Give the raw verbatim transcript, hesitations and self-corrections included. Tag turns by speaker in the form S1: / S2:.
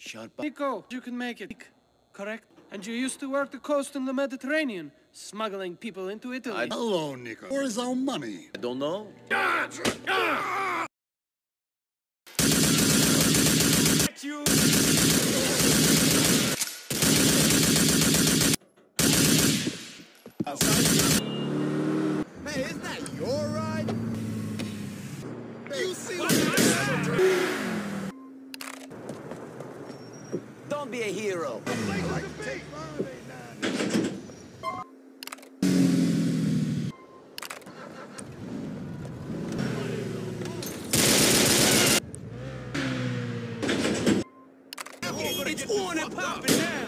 S1: Shut up.
S2: Niko, you can make it, correct? And you used to work the coast in the Mediterranean, smuggling people into Italy.
S3: I... Hello, Niko. Where is our money?
S1: I don't know.
S4: You.
S5: Man, isn't that your ride? You see what?
S1: Don't be a hero.
S4: It's on and popping now.